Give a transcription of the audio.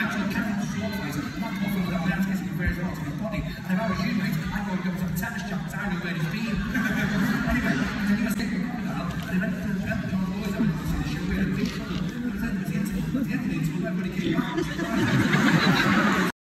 actually carried the short ways, not confident that man's getting a very well to his body. And if I was you, mate, I'd go and go to a tennis shop, I know where he's been. Anyway, he's in a stick with that, and he went to the boys having to see the show, we had a big trouble. But at the end of the interval, everybody came back.